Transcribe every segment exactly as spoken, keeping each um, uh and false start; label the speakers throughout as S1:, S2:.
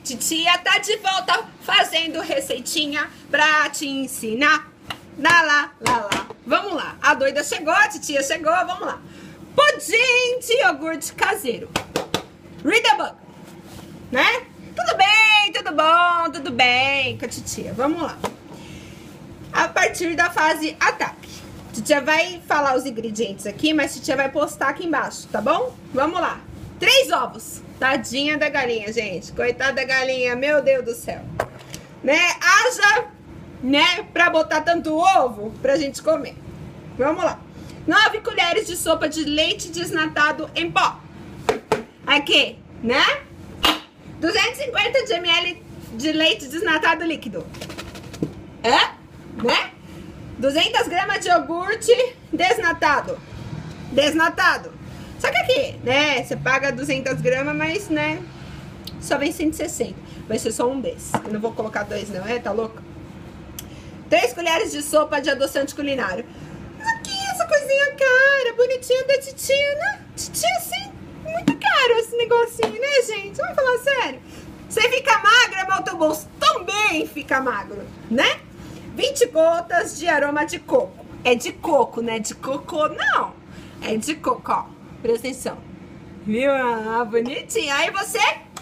S1: Titia tá de volta fazendo receitinha pra te ensinar. Lá, lá, lá, lá. Vamos lá. A doida chegou, a titia chegou, vamos lá. Pudim de iogurte caseiro. Read the book. Né? Tudo bem, tudo bom, tudo bem com a titia. Vamos lá. A partir da fase ataque. Titia vai falar os ingredientes aqui, mas titia vai postar aqui embaixo, tá bom? Vamos lá. Três ovos. Tadinha da galinha, gente. Coitada da galinha, meu Deus do céu. Né? Haja, né, pra botar tanto ovo pra gente comer. Vamos lá. Nove colheres de sopa de leite desnatado em pó. Aqui, né? duzentos e cinquenta mililitros de leite desnatado líquido. É? Né? duzentas gramas de iogurte desnatado. Desnatado. Só que aqui, né? Você paga duzentas gramas, mas, né? Só vem cento e sessenta. Vai ser só um desses. Eu não vou colocar dois, não. É? Tá louco? três colheres de sopa de adoçante culinário. Mas aqui, essa coisinha cara, bonitinha da titia, né? Titia, assim, muito caro esse negocinho, né, gente? Vamos falar sério. Você fica magra, mas o teu bolso também fica magro, né? vinte gotas de aroma de coco. É de coco, né? De cocô, não. É de coco, ó. Presta atenção. Viu? Ah, bonitinho. Aí você...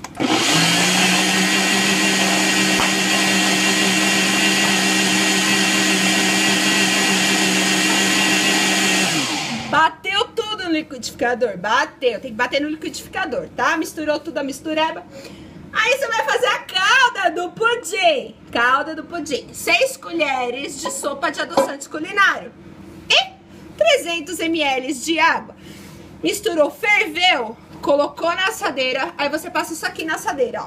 S1: Bateu tudo no liquidificador. Bateu. Tem que bater no liquidificador, tá? Misturou tudo a mistureba. Aí você vai fazer a calda do pudim. Calda do pudim. seis colheres de sopa de adoçante culinário. E trezentos mililitros de água. Misturou, ferveu, colocou na assadeira. Aí você passa isso aqui na assadeira, ó.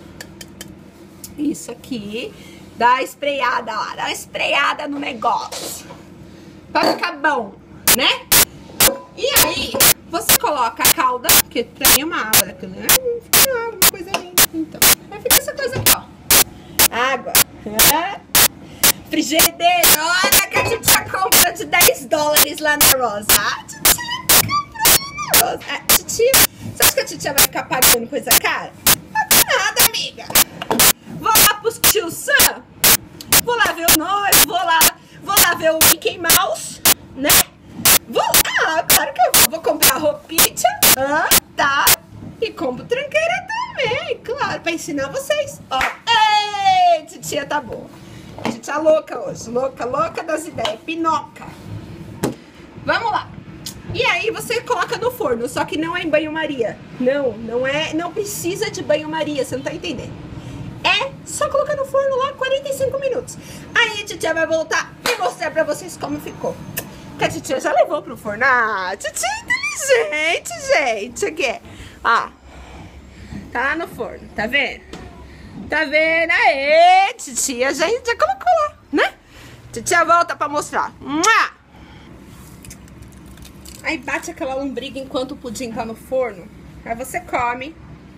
S1: Isso aqui. Dá uma espreada lá. Dá uma espreada no negócio. Pra ficar bom, né? E aí, você coloca a calda, porque pra mim é uma água daquilo, né? Fica uma água, uma coisa linda. Então, aí fica essa coisa aqui, ó. Água. É. Frigideira. Olha que a titia compra de dez dólares lá na Rosa. A titia compra lá na Rosa. A titia, você acha que a titia vai ficar pagando coisa cara? Não paga nada, amiga. Vou lá pros tio Sam. Vou lá ver o noivo. Vou lá, vou lá ver o Mickey Mouse, né? Vou lá, claro que eu vou. Vou comprar roupinha, ah, tá? E compro tranqueira também, claro, pra ensinar vocês. Ó, ei, titia tá boa. A gente tá louca hoje, louca, louca das ideias, pinoca. Vamos lá. E aí você coloca no forno, só que não é em banho-maria. Não, não é, não precisa de banho-maria, você não tá entendendo. É só colocar no forno lá quarenta e cinco minutos. Aí a titia vai voltar e mostrar pra vocês como ficou. Que a titia já levou pro forno. Ah, titia é inteligente, gente. Aqui, ó. Tá lá no forno, tá vendo? Tá vendo? Aê, titia já, já colocou lá, né? Titia volta pra mostrar. Mua! Aí bate aquela lombriga enquanto o pudim tá no forno. Aí você come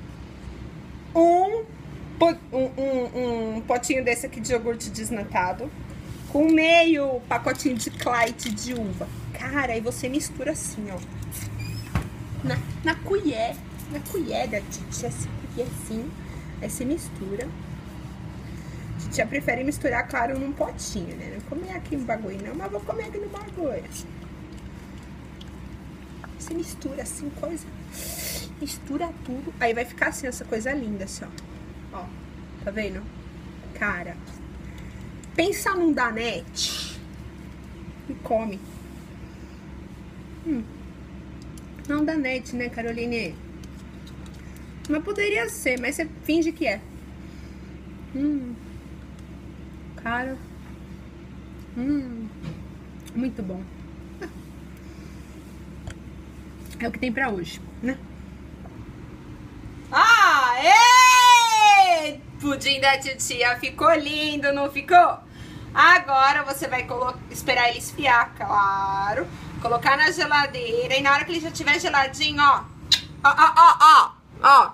S1: um, um, um, um potinho desse aqui de iogurte desnatado com meio pacotinho de Clyde de uva. Cara, aí você mistura assim, ó. Na, na colher. Na colher da titia, assim, assim. Aí você mistura. A titia prefere misturar, claro, num potinho, né? Não comer aqui no bagulho, não. Mas vou comer aqui no bagulho. Você mistura assim, coisa. Mistura tudo. Aí vai ficar assim, essa coisa linda, assim, ó. Ó, tá vendo? Cara... Pensa num danete e come. Hum. Não danete, né, Caroline? Mas poderia ser, mas você finge que é. Hum. Cara. Hum. Muito bom. É o que tem pra hoje, né? Ah, ê! Pudim da titia ficou lindo, não ficou? Agora você vai esperar ele esfriar, claro. Colocar na geladeira. E na hora que ele já estiver geladinho, ó. Ó, ó, ó, ó. Ó.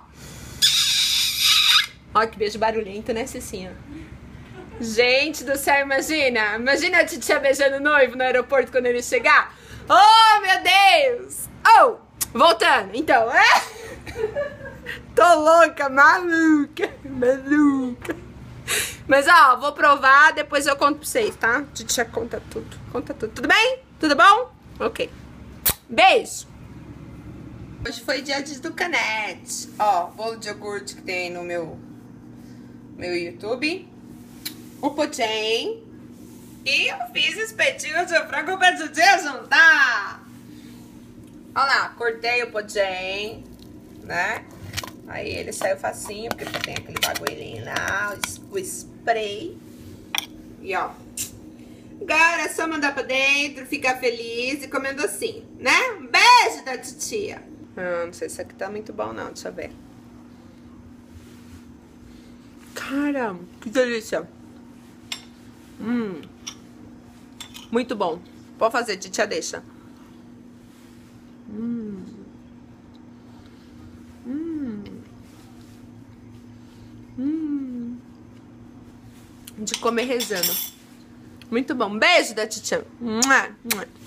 S1: Ó, que beijo barulhento, né, Cicinha? Gente do céu, imagina. Imagina a titia beijando o noivo no aeroporto quando ele chegar. Oh, meu Deus. Oh, voltando. Então, é... Tô louca, maluca, maluca. Mas, ó, vou provar, depois eu conto pra vocês, tá? Titia conta tudo, conta tudo. Tudo bem? Tudo bom? Ok. Beijo. Hoje foi dia do Canete. Ó, bolo de iogurte que tem no meu, meu YouTube. O pudim. E eu fiz espetinho de frango pra titia juntar. Olha lá, cortei o pudim, né? Aí ele saiu facinho, porque tem aquele bagulhinho lá, o spray. E ó, agora é só mandar pra dentro, ficar feliz e comendo assim, né? Um beijo da titia. Ah, não sei se isso aqui tá muito bom não, deixa eu ver. Cara, que delícia. Hum, muito bom. Pode fazer, titia deixa. Hum. Hum. Hum. De comer rezando. Muito bom. Beijo da titia.